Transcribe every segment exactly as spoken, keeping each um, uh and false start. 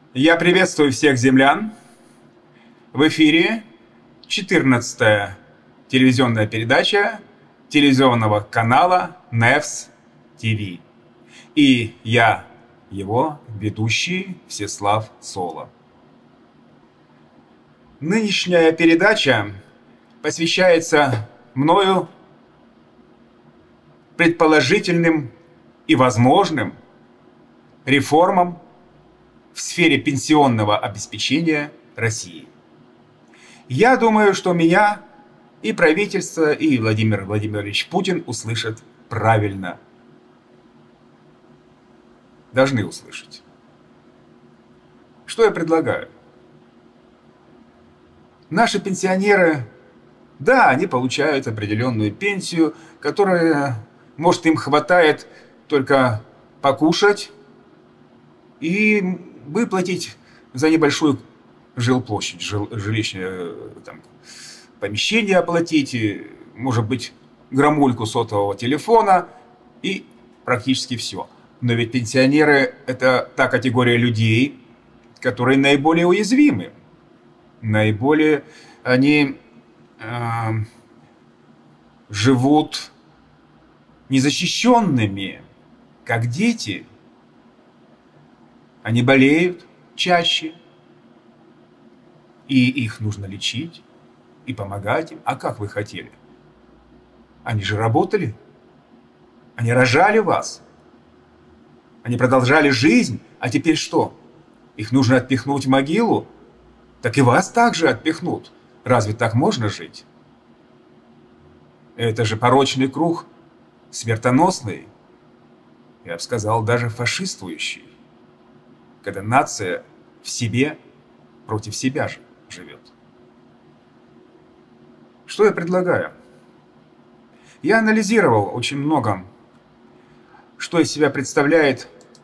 Я приветствую всех землян. В эфире четырнадцатая телевизионная передача телевизионного канала Невс ТВ. И я, его ведущий Всеслав Соло. Нынешняя передача посвящается мною предположительным и возможным реформам в сфере пенсионного обеспечения России. Я думаю, что меня и правительство, и Владимир Владимирович Путин услышат правильно. Должны услышать. Что я предлагаю? Наши пенсионеры, да, они получают определенную пенсию, которая, может, им хватает только покушать и выплатить за небольшую жилплощадь, жил, жилищное там, помещение оплатить, и, может быть, грамульку сотового телефона и практически все. Но ведь пенсионеры – это та категория людей, которые наиболее уязвимы. Наиболее они э, живут незащищенными, как дети. Они болеют чаще, и их нужно лечить и помогать им. А как вы хотели? Они же работали, они рожали вас, они продолжали жизнь, а теперь что? Их нужно отпихнуть в могилу? Так и вас также отпихнут. Разве так можно жить? Это же порочный круг, смертоносный, я бы сказал, даже фашистующий. Когда нация в себе против себя же живет. Что я предлагаю? Я анализировал очень много, что из себя представляет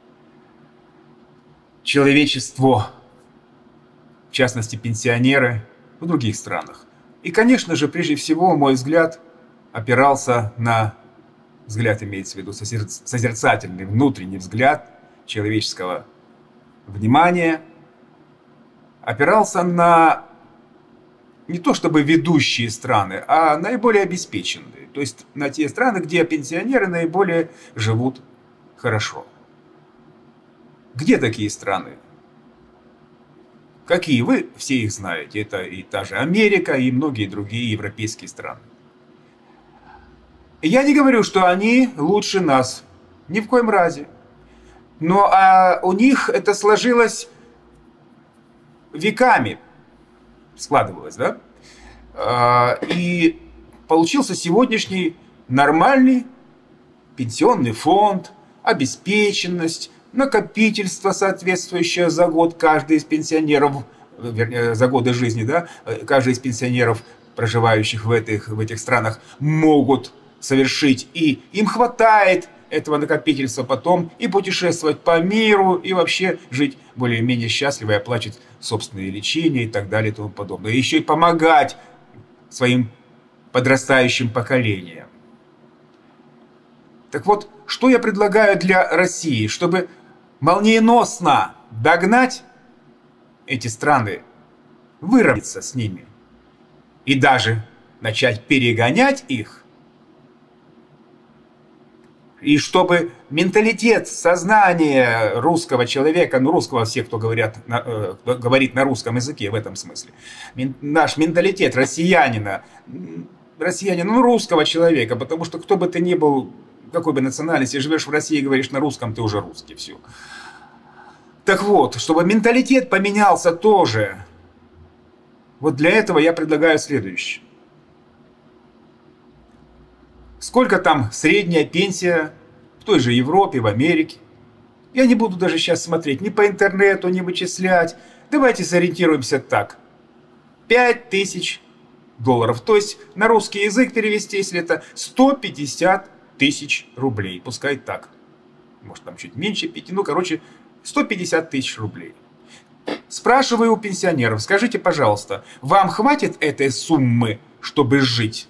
человечество, в частности пенсионеры в других странах. И, конечно же, прежде всего, мой взгляд опирался на, взгляд имеется в виду созерцательный, внутренний взгляд человеческого внимание, опирался на не то чтобы ведущие страны, а наиболее обеспеченные. То есть на те страны, где пенсионеры наиболее живут хорошо. Где такие страны? Какие? Вы все их знаете. Это и та же Америка, и многие другие европейские страны. Я не говорю, что они лучше нас. Ни в коем разе. Но а у них это сложилось веками, складывалось, да? А, и получился сегодняшний нормальный пенсионный фонд, обеспеченность, накопительство соответствующее за год каждый из пенсионеров, вернее, за годы жизни, да, каждый из пенсионеров, проживающих в этих, в этих странах, могут совершить, и им хватает этого накопительства потом и путешествовать по миру, и вообще жить более-менее счастливо, и оплачивать собственные лечения и так далее и тому подобное. И еще и помогать своим подрастающим поколениям. Так вот, что я предлагаю для России, чтобы молниеносно догнать эти страны, выровняться с ними и даже начать перегонять их, и чтобы менталитет, сознание русского человека, ну русского всех, кто, говорят, э, кто говорит на русском языке в этом смысле, мен, наш менталитет россиянина, россиянина, ну русского человека, потому что кто бы ты ни был, какой бы национальности, живешь в России и говоришь на русском, ты уже русский, все. Так вот, чтобы менталитет поменялся тоже, вот для этого я предлагаю следующее. Сколько там средняя пенсия в той же Европе, в Америке? Я не буду даже сейчас смотреть ни по интернету, ни вычислять. Давайте сориентируемся так. пять тысяч долларов. То есть на русский язык перевести, если это сто пятьдесят тысяч рублей. Пускай так. Может там чуть меньше пяти. Ну, короче, сто пятьдесят тысяч рублей. Спрашиваю у пенсионеров. Скажите, пожалуйста, вам хватит этой суммы, чтобы жить?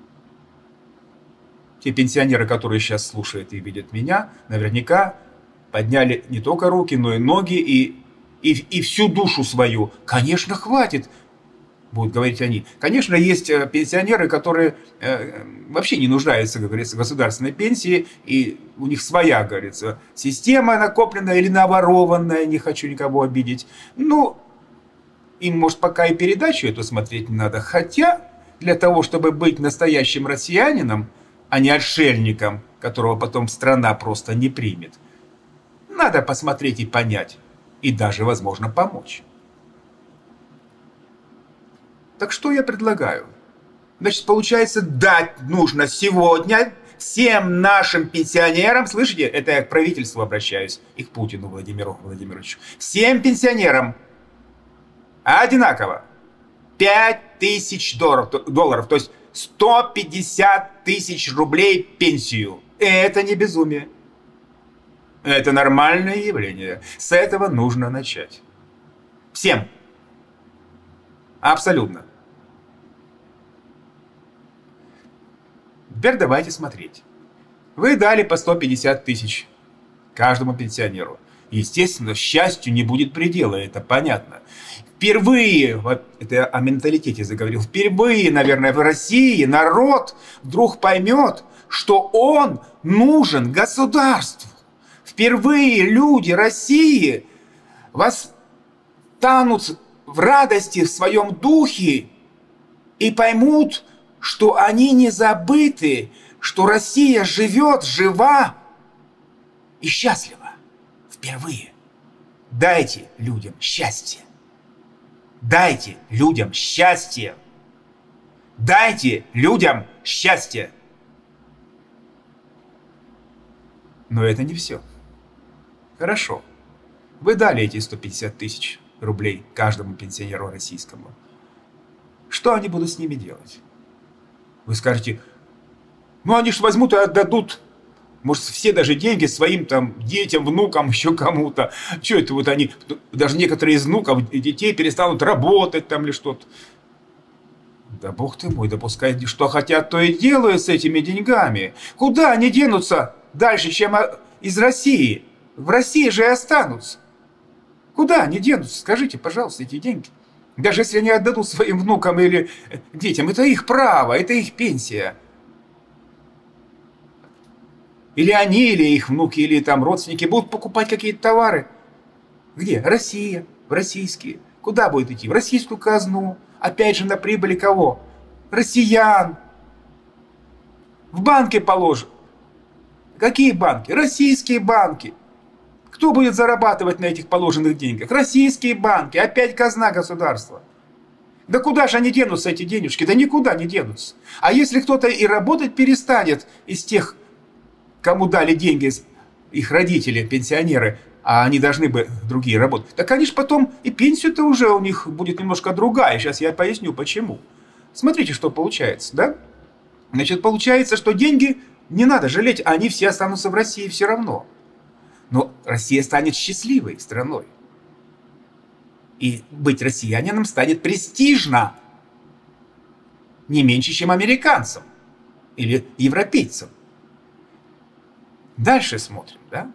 Те пенсионеры, которые сейчас слушают и видят меня, наверняка подняли не только руки, но и ноги, и и, и всю душу свою. Конечно, хватит, будут говорить они. Конечно, есть пенсионеры, которые э, вообще не нуждаются, как говорится, в государственной пенсии, и у них своя, как говорится, система накопленная или наворованная, не хочу никого обидеть. Ну, им, может, пока и передачу эту смотреть не надо. Хотя, для того, чтобы быть настоящим россиянином, а не отшельником, которого потом страна просто не примет, надо посмотреть и понять, и даже, возможно, помочь. Так что я предлагаю? Значит, получается, дать нужно сегодня всем нашим пенсионерам, слышите, это я к правительству обращаюсь, и к Путину Владимиру Владимировичу, всем пенсионерам одинаково пять тысяч долларов, долларов, то есть сто пятьдесят тысяч рублей пенсию. Это не безумие. Это нормальное явление. С этого нужно начать. Всем. Абсолютно. Теперь давайте смотреть. Вы дали по сто пятьдесят тысяч каждому пенсионеру. Естественно, счастью не будет предела, это понятно. Впервые, вот это я о менталитете заговорил, впервые, наверное, в России народ вдруг поймет, что он нужен государству. Впервые люди России восстанут в радости в своем духе и поймут, что они не забыты, что Россия живет, жива и счастлива. Впервые. Дайте людям счастье. Дайте людям счастье. Дайте людям счастье. Но это не все. Хорошо. Вы дали эти сто пятьдесят тысяч рублей каждому пенсионеру российскому. Что они будут с ними делать? Вы скажете, ну они ж возьмут и отдадут, может, все даже деньги своим там детям, внукам, еще кому-то. Что это вот они, даже некоторые из внуков, детей перестанут работать там или что-то. Да бог ты мой, да пускай что хотят, то и делают с этими деньгами. Куда они денутся дальше, чем из России? В России же и останутся. Куда они денутся? Скажите, пожалуйста, эти деньги. Даже если они отдадут своим внукам или детям, это их право, это их пенсия. Или они, или их внуки, или там родственники будут покупать какие-то товары. Где? Россия, в российские. Куда будет идти? В российскую казну. Опять же, на прибыли кого? Россиян. В банки положат. Какие банки? Российские банки. Кто будет зарабатывать на этих положенных деньгах? Российские банки. Опять казна государства. Да куда же они денутся, эти денежки? Да никуда не денутся. А если кто-то и работать перестанет из тех, кому дали деньги их родители, пенсионеры, а они должны бы другие работать, так они же потом и пенсию-то уже у них будет немножко другая. Сейчас я поясню, почему. Смотрите, что получается, да? Значит, получается, что деньги не надо жалеть, они все останутся в России все равно. Но Россия станет счастливой страной. И быть россиянином станет престижно. Не меньше, чем американцам. Или европейцам. Дальше смотрим, да?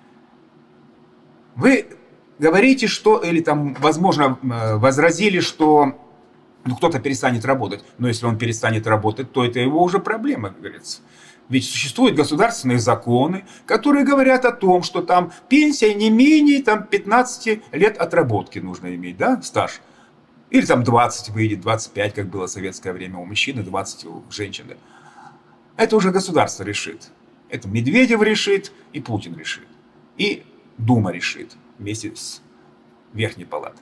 Вы говорите, что, или там, возможно, возразили, что ну, кто-то перестанет работать. Но если он перестанет работать, то это его уже проблема, как говорится. Ведь существуют государственные законы, которые говорят о том, что там пенсия не менее там, пятнадцати лет отработки нужно иметь, да, стаж. Или там двадцать выйдет, двадцать пять, как было в советское время у мужчины, двадцать у женщины. Это уже государство решит. Это Медведев решит, и Путин решит. И Дума решит вместе с Верхней Палатой.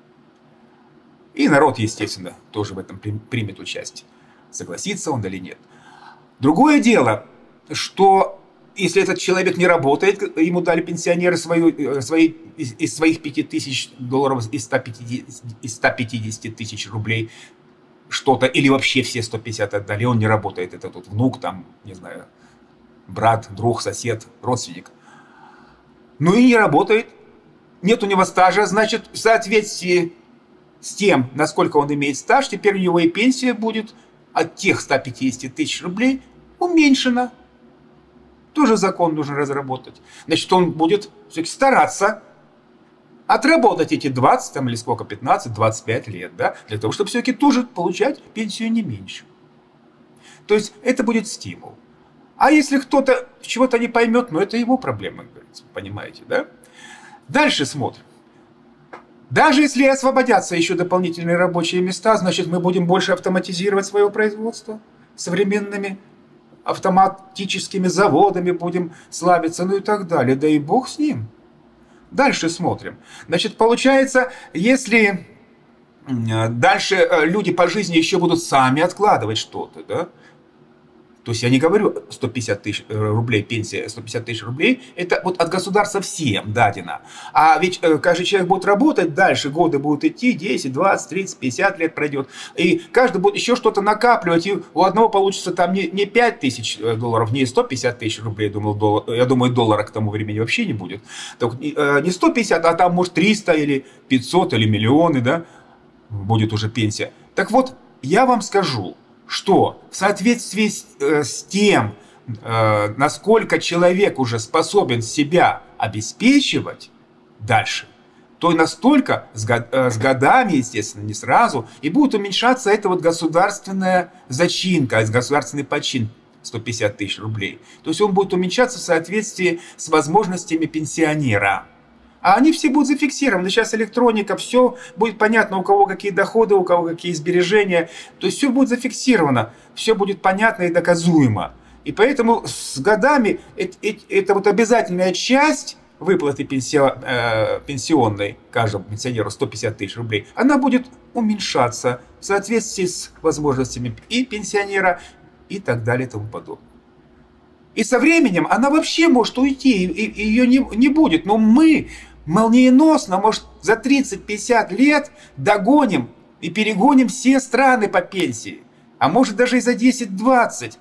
И народ, естественно, тоже в этом примет участие. Согласится он или нет. Другое дело, что если этот человек не работает, ему дали пенсионеры свою, свои, из, из своих пяти тысяч долларов, из ста пятидесяти тысяч рублей что-то, или вообще все сто пятьдесят отдали, он не работает, это тут внук, там, не знаю, брат, друг, сосед, родственник. Ну и не работает, нет у него стажа, значит, в соответствии с тем, насколько он имеет стаж, теперь у него и пенсия будет от тех ста пятидесяти тысяч рублей уменьшена. Тоже закон нужно разработать. Значит, он будет все-таки стараться отработать эти двадцать там, или сколько, пятнадцать-двадцать пять лет, да, для того, чтобы все-таки тоже получать пенсию не меньше. То есть это будет стимул. А если кто-то чего-то не поймет, ну это его проблема, понимаете, да? Дальше смотрим. Даже если освободятся еще дополнительные рабочие места, значит мы будем больше автоматизировать свое производство современными автоматическими заводами, будем славиться, ну и так далее. Да и бог с ним. Дальше смотрим. Значит, получается, если дальше люди по жизни еще будут сами откладывать что-то, да? То есть я не говорю сто пятьдесят тысяч рублей пенсия, сто пятьдесят тысяч рублей, это вот от государства всем дадено. А ведь каждый человек будет работать дальше, годы будут идти, десять, двадцать, тридцать, пятьдесят лет пройдет. И каждый будет еще что-то накапливать, и у одного получится там не, не пять тысяч долларов, не сто пятьдесят тысяч рублей, думал, доллар, я думаю, доллара к тому времени вообще не будет. Так, не сто пятьдесят, а там может триста или пятьсот или миллионы, да, будет уже пенсия. Так вот, я вам скажу, что в соответствии с, э, с тем, э, насколько человек уже способен себя обеспечивать дальше, то и настолько с, год, э, с годами, естественно, не сразу, и будет уменьшаться эта вот государственная зачинка, государственный почин сто пятьдесят тысяч рублей. То есть он будет уменьшаться в соответствии с возможностями пенсионера. А они все будут зафиксированы. Сейчас электроника, все будет понятно, у кого какие доходы, у кого какие сбережения. То есть все будет зафиксировано, все будет понятно и доказуемо. И поэтому с годами это, это вот обязательная часть выплаты пенсионной каждому пенсионеру сто пятьдесят тысяч рублей, она будет уменьшаться в соответствии с возможностями и пенсионера, и так далее и тому подобное. И со временем она вообще может уйти, и ее не, не будет. Но мы молниеносно, может, за тридцать-пятьдесят лет догоним и перегоним все страны по пенсии. А может, даже и за десять-двадцать.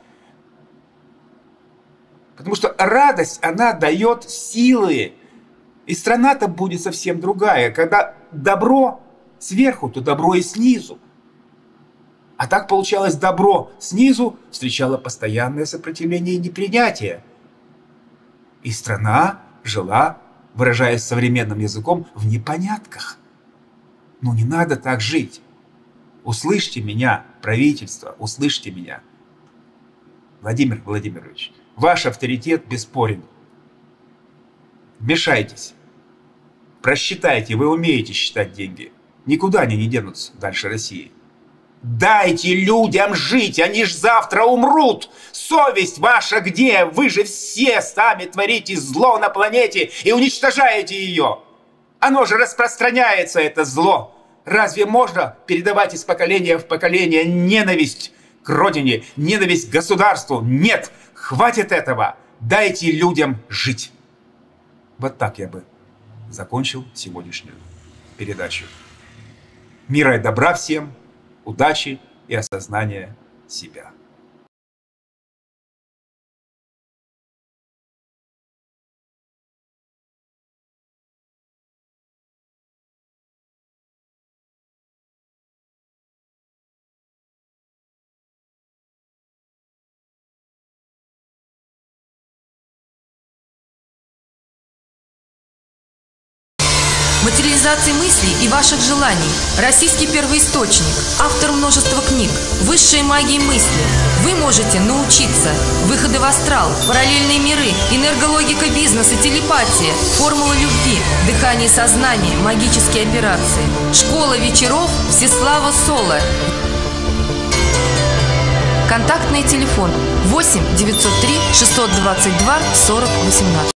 Потому что радость, она дает силы. И страна-то будет совсем другая. Когда добро сверху, то добро и снизу. А так получалось, добро снизу встречало постоянное сопротивление и непринятие. И страна жила, выражаясь современным языком, в непонятках. Но не надо так жить. Услышьте меня, правительство, услышьте меня. Владимир Владимирович, ваш авторитет бесспорен. Вмешайтесь. Просчитайте, вы умеете считать деньги. Никуда они не денутся дальше России. Дайте людям жить, они ж завтра умрут. Совесть ваша где? Вы же все сами творите зло на планете и уничтожаете ее. Оно же распространяется, это зло. Разве можно передавать из поколения в поколение ненависть к родине, ненависть к государству? Нет, хватит этого. Дайте людям жить. Вот так я бы закончил сегодняшнюю передачу. Мира и добра всем. Удачи и осознания себя. Материализации мыслей и ваших желаний. Российский первоисточник. Автор множества книг. Высшие магии мысли. Вы можете научиться. Выходы в астрал, параллельные миры, энергологика бизнеса, телепатия, формула любви, дыхание сознания, магические операции. Школа вечеров Всеслава Соло. Контактный телефон восемь девятьсот три шестьсот двадцать два сорок восемнадцать.